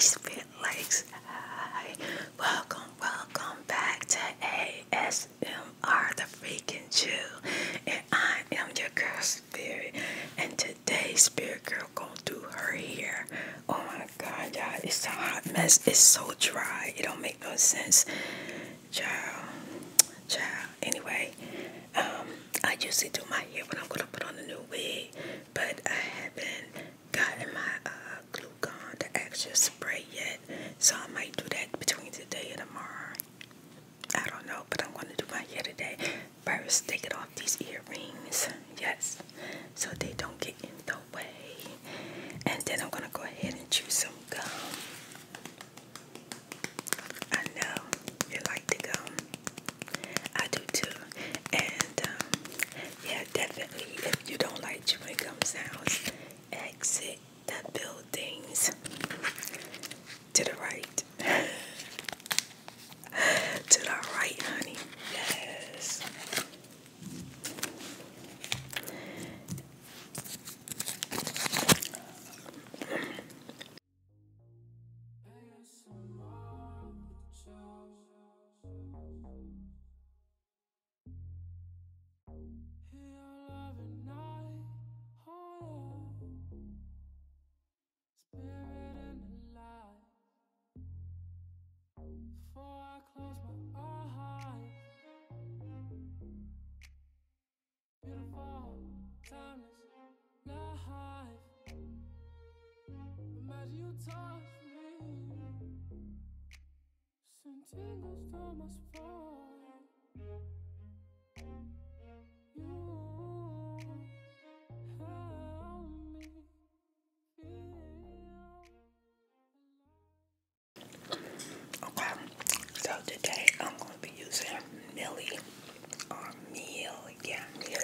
Spit Legs. Hi. Welcome back to ASMR, the freaking Jew. And I am your girl Spirit. And today Spirit Girl gonna do her hair. Oh my god, y'all, it's a hot mess. It's so dry. It don't make no sense. Child. Anyway, I usually do my hair when I'm gonna put on a new wig, but I haven't gotten my glue gun, the extra spray yet, so I might do that between today and tomorrow. I don't know, but I'm gonna do my hair today. First, take it off these earrings, yes, so they don't get in the way, and then I'm gonna go ahead and chew some gum. I know you like the gum. I do too. And yeah, definitely, if you don't like chewing gum sounds, exit the buildings to the right. To the right, honey. Yes. Imagine you touch me, send tingles down my spine. You help me feel. Okay, so today I'm going to be using Millie or Meal. Yeah, Millie.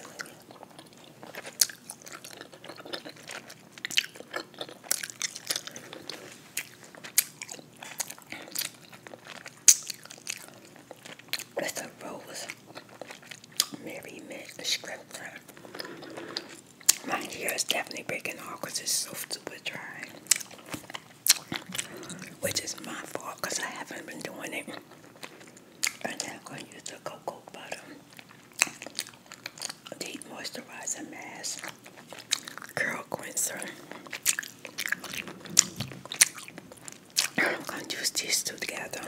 It's a Rose Mary Mint scripture. My hair is definitely breaking off because it's so super dry, which is my fault because I haven't been doing it. And then I'm going to use the cocoa butter deep moisturizer mask, curl cleanser. I'm going to use these two together.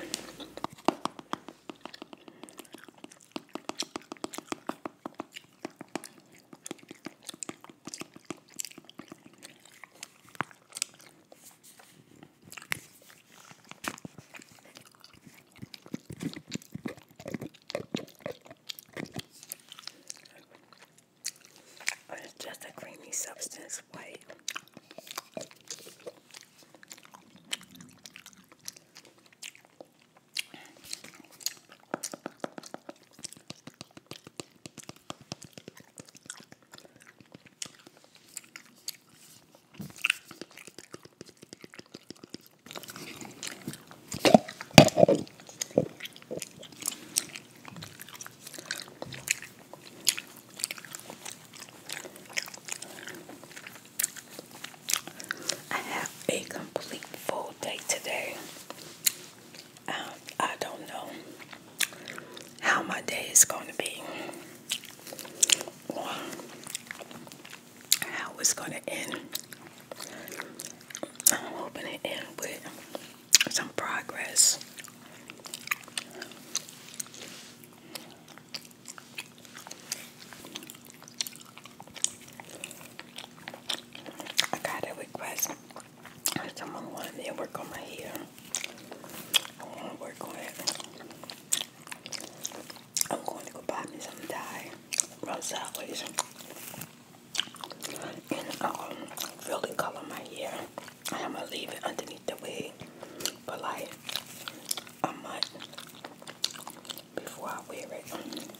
It's just a creamy substance, white. I have a complete full day today. I don't know how my day is going to be or how it's going to end. I'm hoping it ends with some progress. I got a request. Someone wanted me to work on my hair. I want to work on it. I'm going to go buy me some dye from Sideways and really color my hair. I'm going to leave it underneath the wig for like a month before I wear it.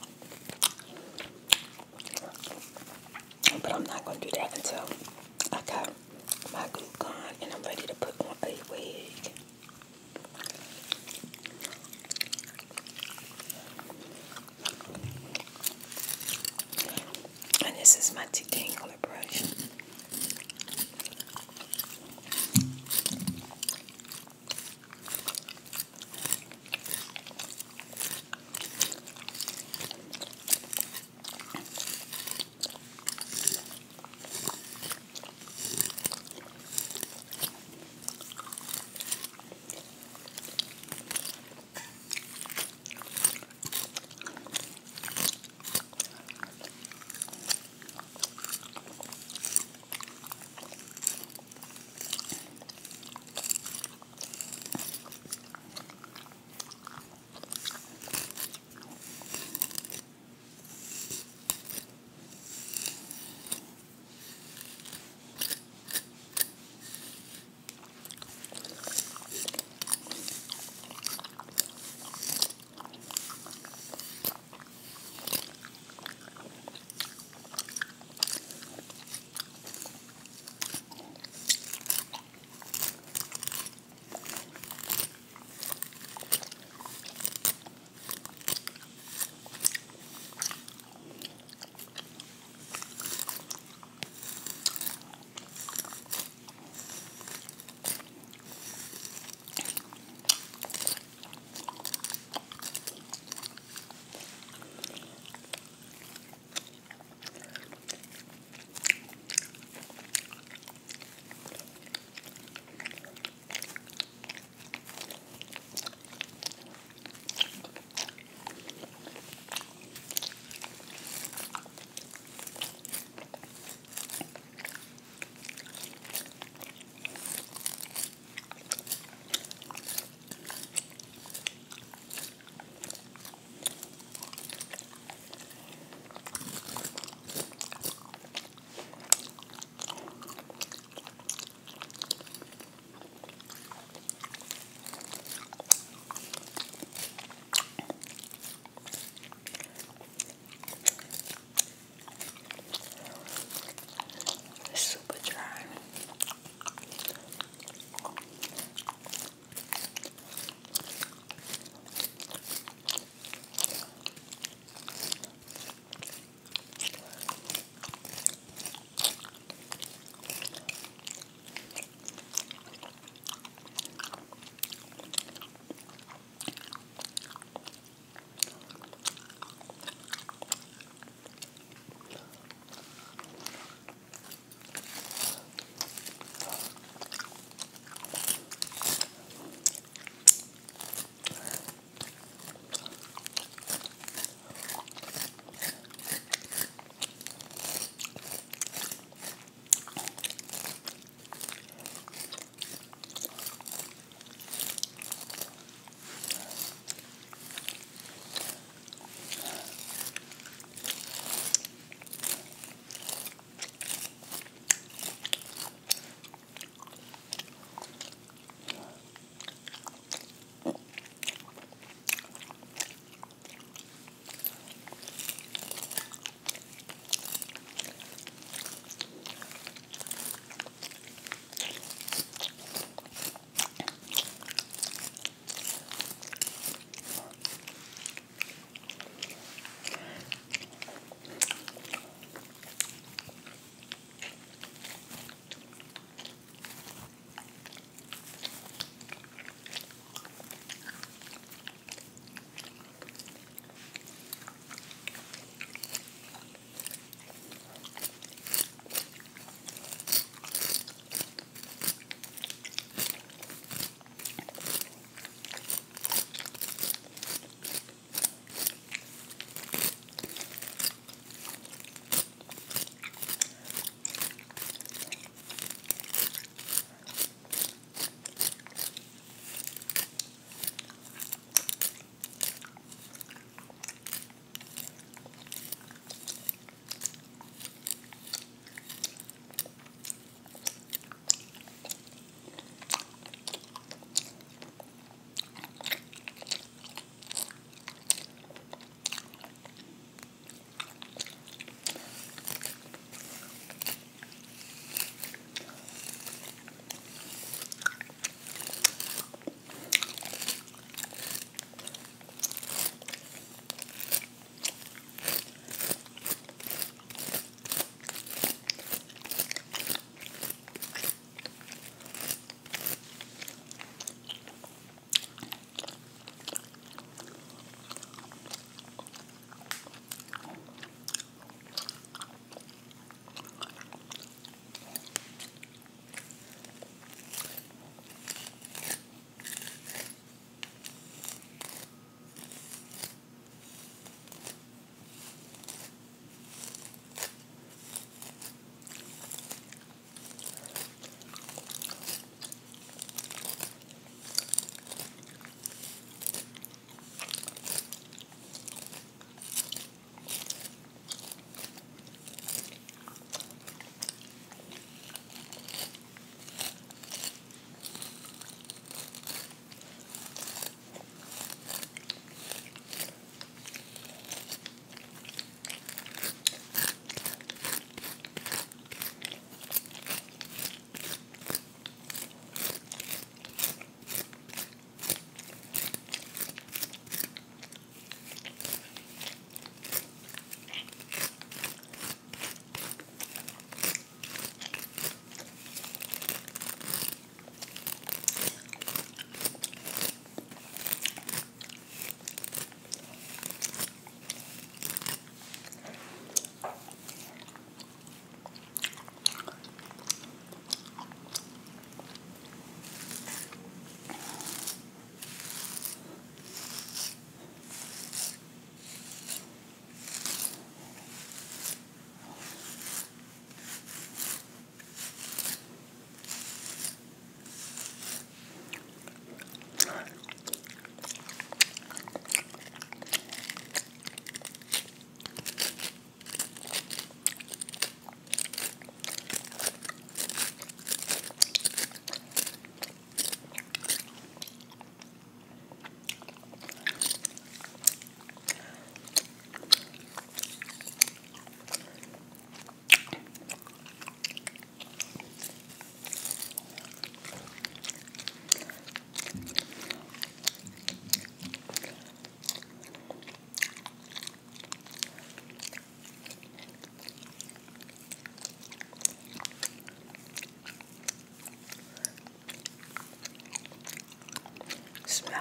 But I'm not going to do that until I got my glue gun and I'm ready to put on a wig. And this is my T-Tangler brush.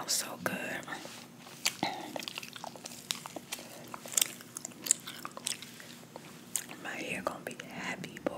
smells so good. My hair gonna be happy, boy.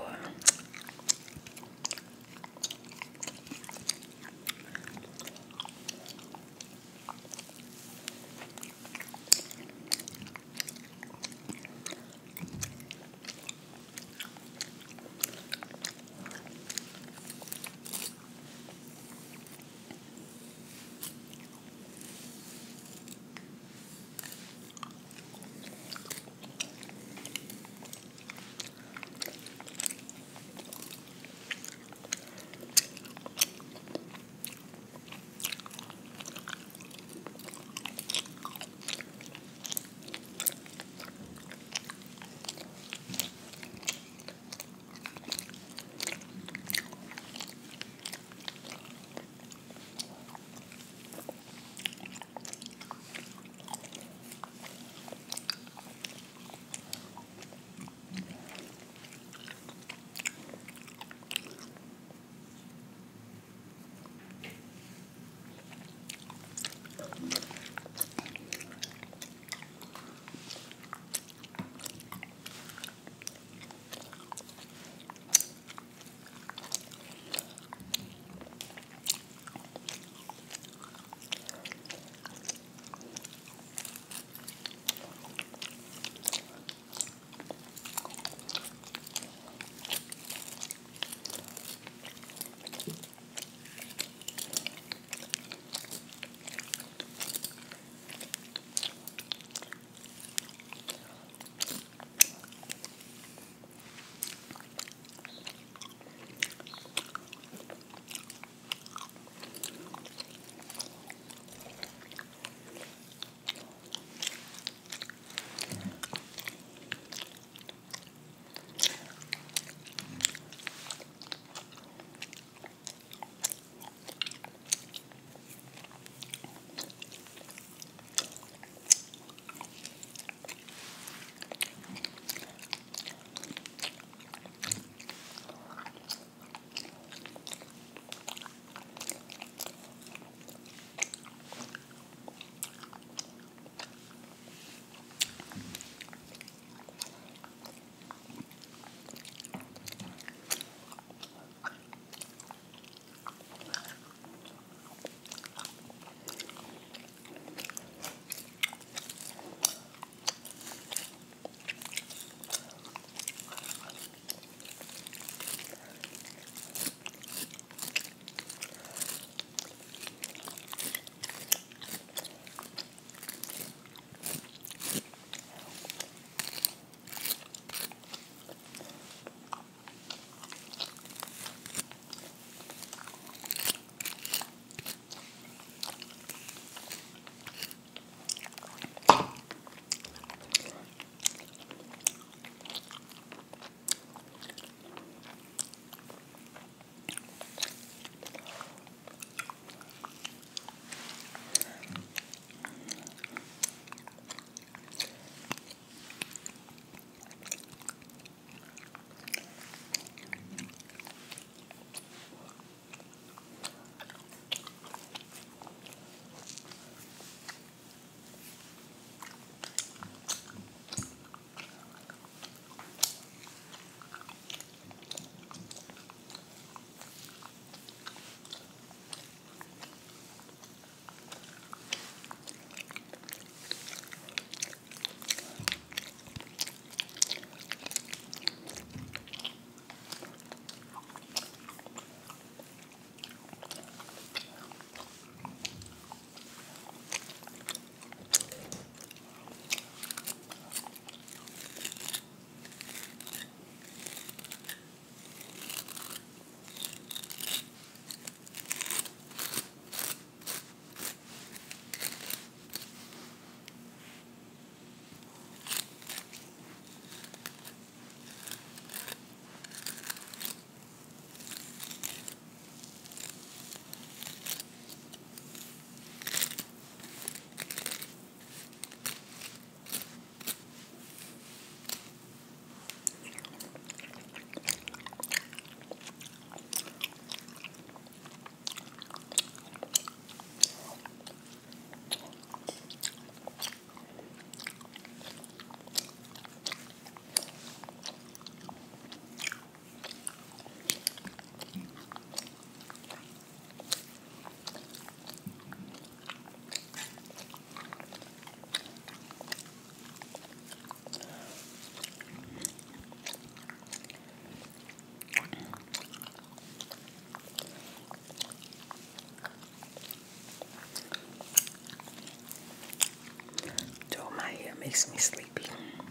makes me sleepy.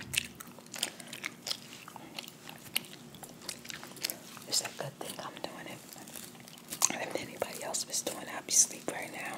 It's a good thing I'm doing it. If anybody else was doing it, I'd be asleep right now.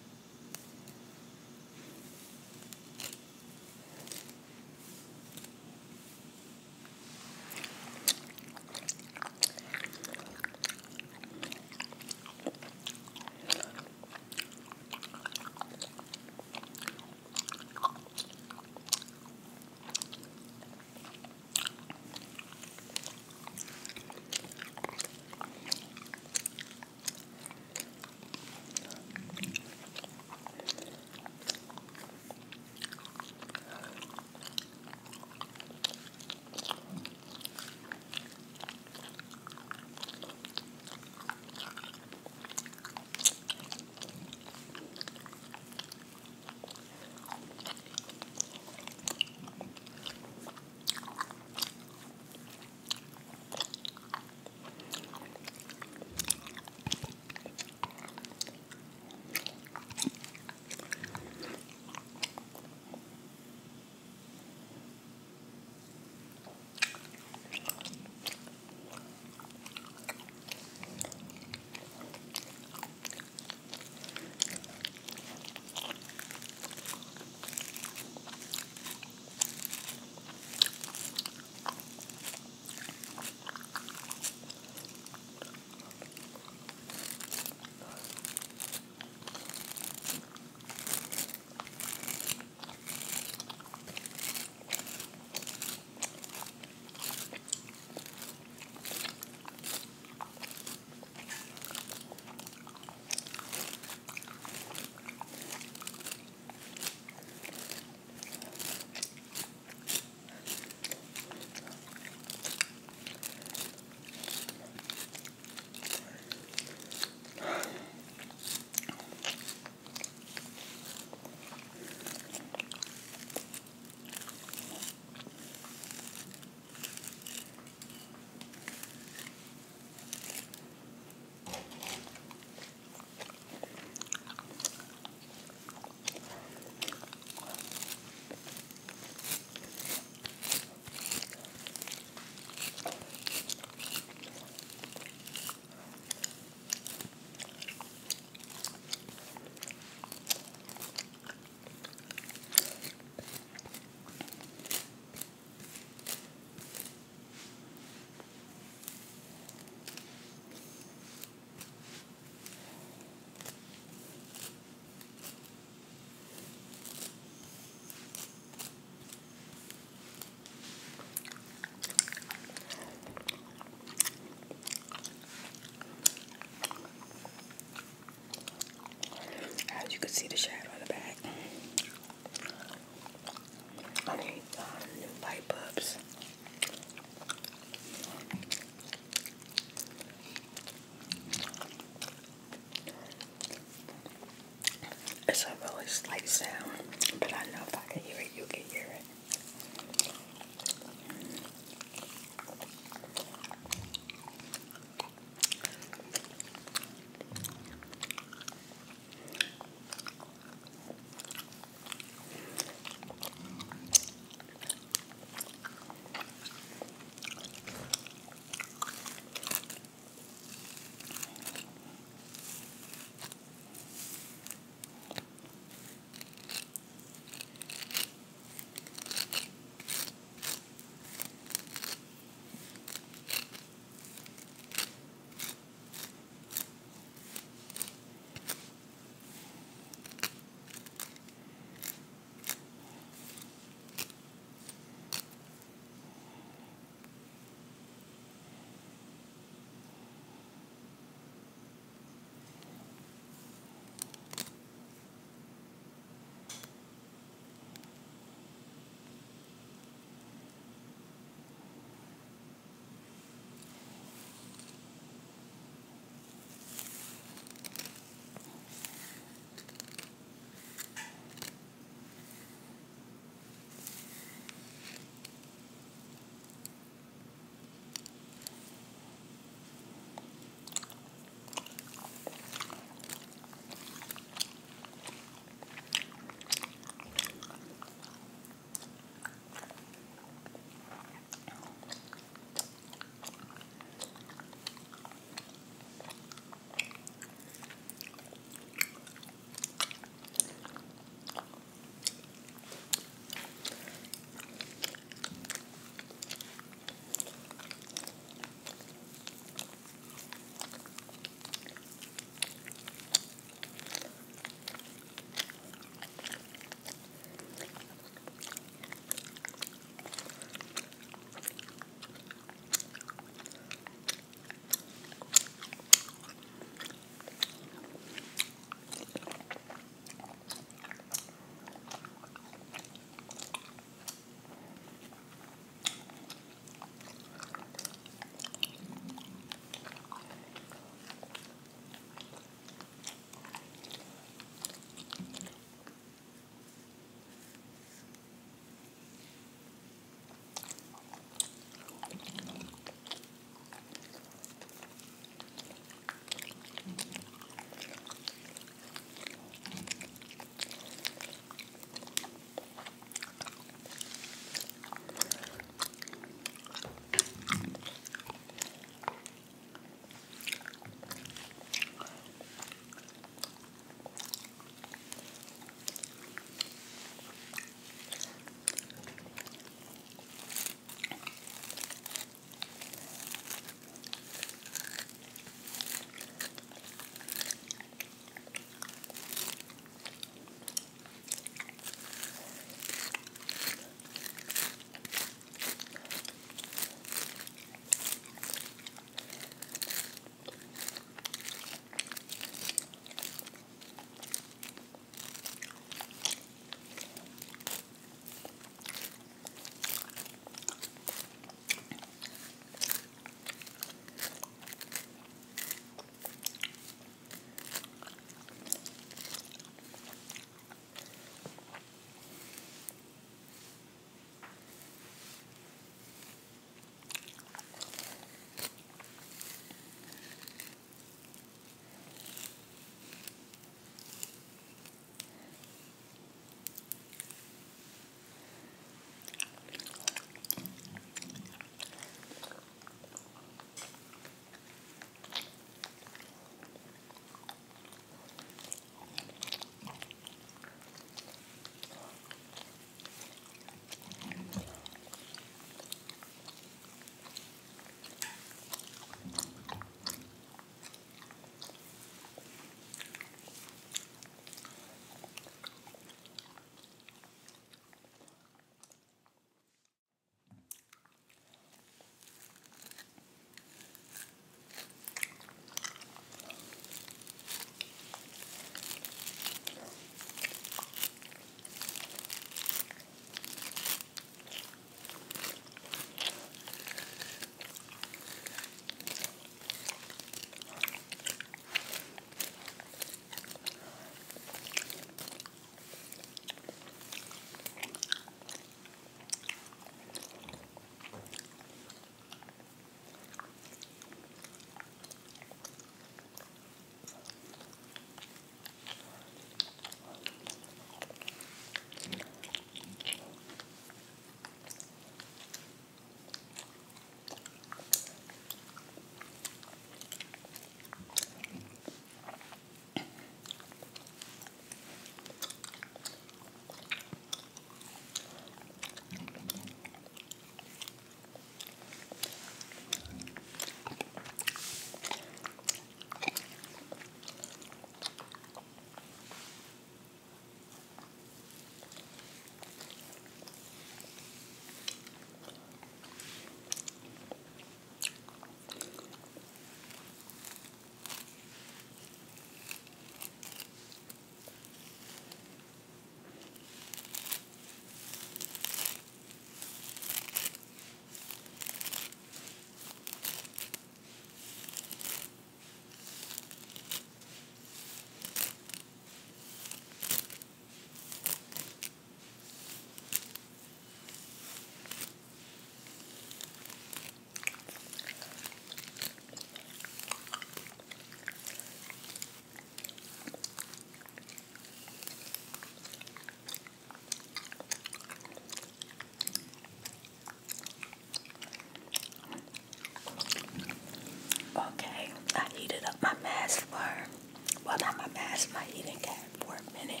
now my mask, my heating cat for a minute.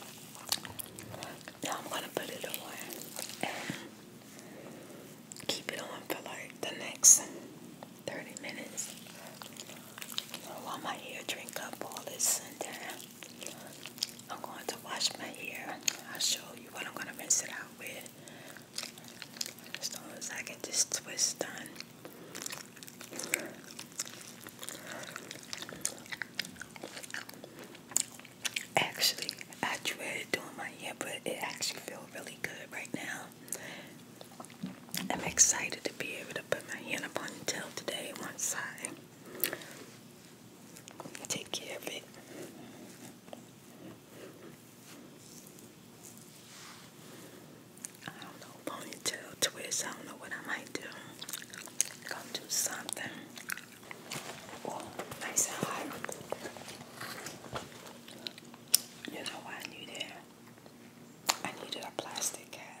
Now I'm gonna put it on and keep it on for like the next 30 minutes. While my hair drink up all this, and then I'm going to wash my hair. I'll show you what I'm gonna rinse it out with. As long as I get this twist done. Actually, I dread doing my hair, but it actually feels really good right now. I'm excited to be able to put my hair in a ponytail today once I take care of it. I don't know, ponytail twist, I don't know what I might do. Gonna do something. Oh, nice and hot. You know what I needed? I needed a plastic cap.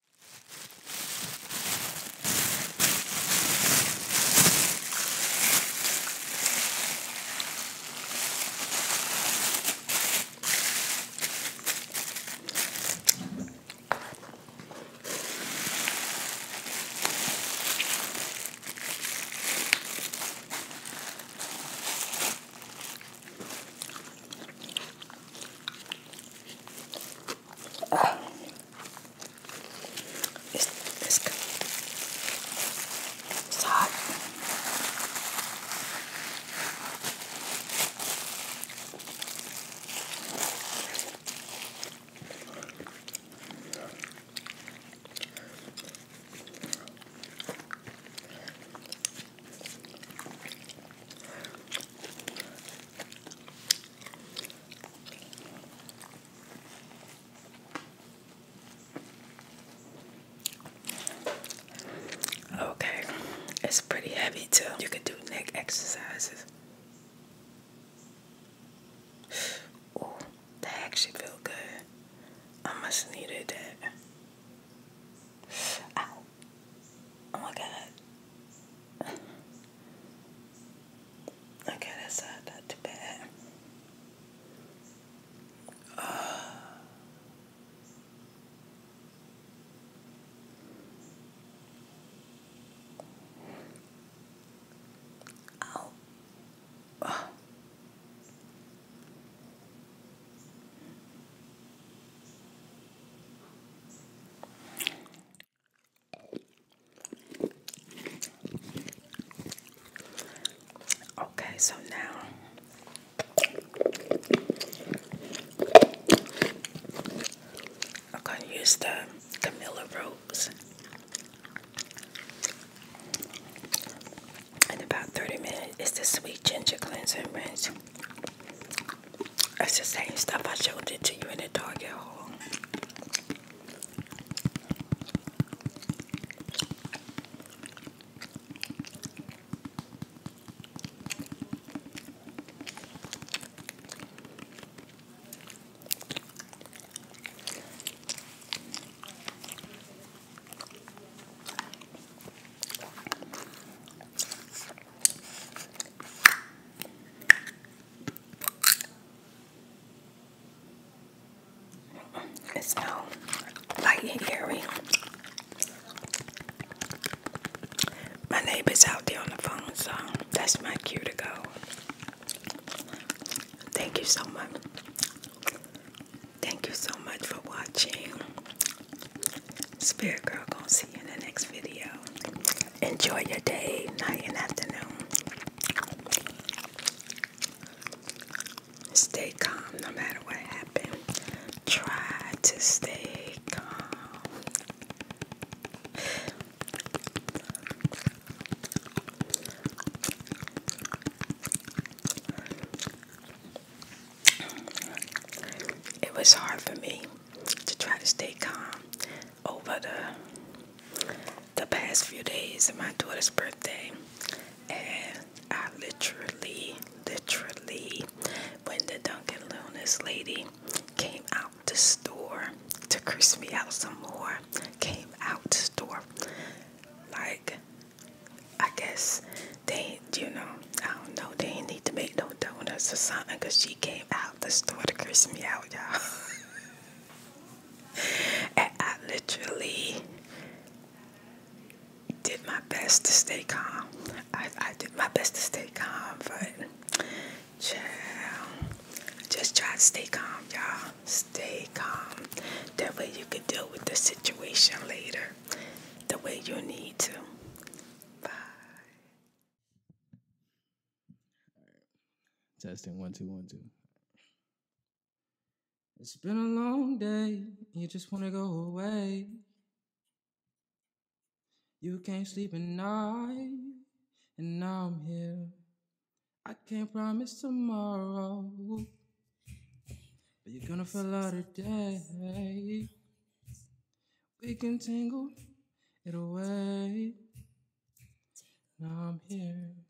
It's good. It's hot. Okay, it's pretty heavy too. You can do neck exercises. Oh, that actually feel good. I must have needed that. Ow. Oh my god. Okay, that's not too bad. Ow. Okay, so now I'm going to use the Camilla Rose. In about 30 minutes, it's the Sweet Ginger Cleanser and Rinse. It's the same stuff I showed it to you in the Target haul. It smells light and airy. My neighbor's out there on the phone, so that's my cue to go. Thank you so much. Thank you so much for watching. Spirit Girl gonna see you in the next video. Enjoy your day, night, and afternoon. Stay calm no matter what happens. Try to stay calm. It was hard for me to try to stay calm over the past few days of my daughter's birthday. And I literally, when the Dunkin' Donuts lady came out the store to curse me out some more, came out the store, like, I guess they, I don't know, they didn't need to make no donuts $10 or something because she came out the store to curse me out, y'all. And I literally did my best to stay calm. I did my best to stay calm, but child, just try to stay calm, y'all. Stay calm. That way you can deal with the situation later the way you need to. Bye. Testing 1 2 1 2. It's been a long day. You just wanna go away. You can't sleep at night, and now I'm here. I can't promise tomorrow, but you're gonna feel out today. We can tangle it away. Now I'm here.